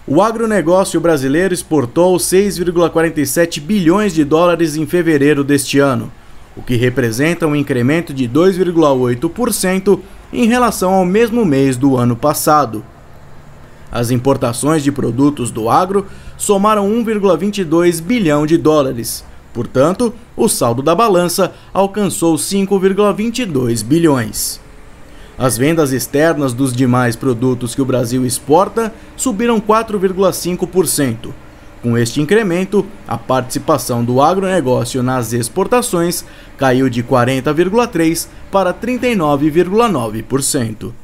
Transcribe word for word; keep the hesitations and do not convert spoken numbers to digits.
O agronegócio brasileiro exportou seis vírgula quarenta e sete bilhões de dólares em fevereiro deste ano, o que representa um incremento de dois vírgula oito por cento em relação ao mesmo mês do ano passado. As importações de produtos do agro somaram um vírgula vinte e dois bilhão de dólares. Portanto, o saldo da balança alcançou cinco vírgula vinte e dois bilhões. As vendas externas dos demais produtos que o Brasil exporta subiram quatro vírgula cinco por cento. Com este incremento, a participação do agronegócio nas exportações caiu de quarenta vírgula três por cento para trinta e nove vírgula nove por cento.